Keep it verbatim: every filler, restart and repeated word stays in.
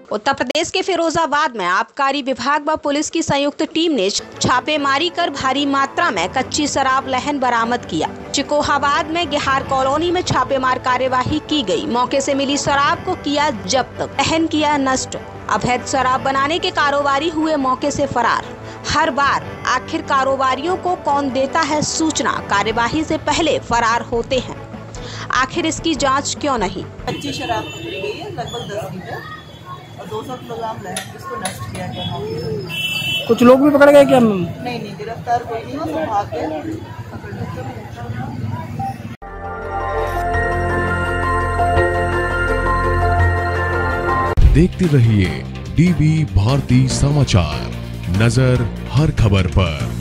उत्तर प्रदेश के फिरोजाबाद में आबकारी विभाग व पुलिस की संयुक्त टीम ने छापेमारी कर भारी मात्रा में कच्ची शराब लहन बरामद किया। चिकोहाबाद में गेहार कॉलोनी में छापेमार कार्यवाही की गई। मौके से मिली शराब को किया जब्त, लहन किया नष्ट। अवैध शराब बनाने के कारोबारी हुए मौके से फरार। हर बार आखिर कारोबारियों को कौन देता है सूचना, कार्यवाही से पहले फरार होते हैं। आखिर इसकी जांच क्यों नहीं? कच्ची शराब पकड़ी गई है लगभग दस लीटर और दो सौ किलोग्राम लहन, इसको नष्ट किया गया। कुछ लोग भी पकड़ गए क्या? नहीं नहीं, गिरफ्तार कोई नहीं, वो भाग गए। देखते रहिए डीवी भारती समाचार, नजर हर खबर पर।